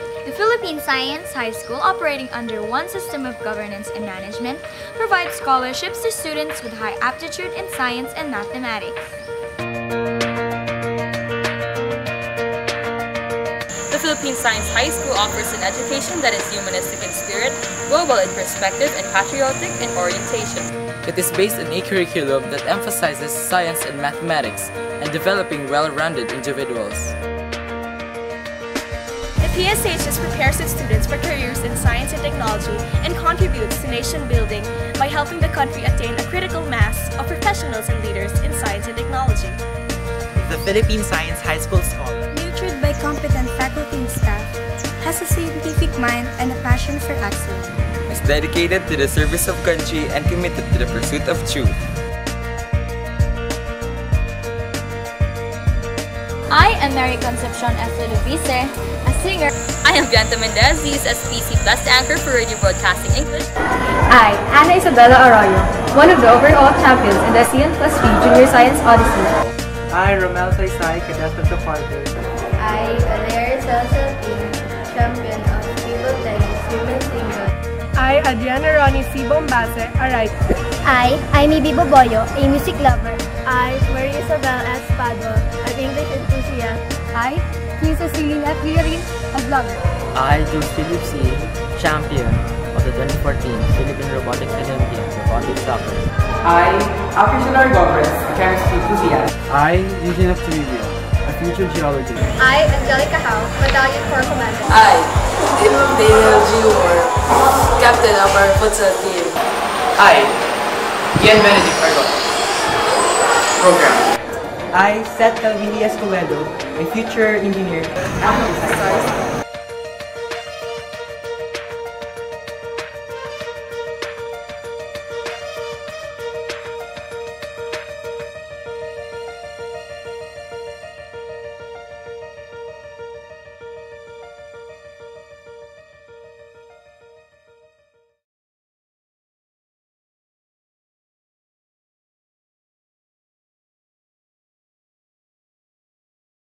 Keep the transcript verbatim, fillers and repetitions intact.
The Philippine Science High School, operating under one system of governance and management, provides scholarships to students with high aptitude in science and mathematics. The Philippine Science High School offers an education that is humanistic in spirit, global in perspective, and patriotic in orientation. It is based on a curriculum that emphasizes science and mathematics and developing well-rounded individuals. The P S H S prepares its students for careers in science and technology and contributes to nation building by helping the country attain a critical mass of professionals and leaders in science and technology. The Philippine Science High School Scholar, nurtured by competent faculty and staff, has a scientific mind and a passion for excellence. Is dedicated to the service of country and committed to the pursuit of truth. I am Mary Concepcion Estolovice, a singer. I am Bianca Mendez, S P C Plus anchor for Radio Broadcasting English. I, Ana Isabella Arroyo, one of the overall champions in the S E N plus V Junior Science Odyssey. I, Romel Taysay, cadet of the quarter. I, Alair Salsalpin, champion of table tennis women single. I, Adriana Ronnie C. Bombase, a writer. I, Amy Biboboyo, a music lover. I, Maria Isabel Espado, an English enthusiast. I, Queen Cecilia Villarin, a blogger. I, Jules Philip C., champion of the twenty fourteen Philippine Robotics Olympiad Robotics Soccer. I, Aficionar Gomez, a chemistry enthusiast. I, Eugene of Toribio, a future geologist. I, Angelica Howe, Battalion Corps Commander. I, Tim Daniel Junior, captain of our futsal team. I, Ian Benedict Argot, program. I, Seth Calvini Escobedo, a future engineer.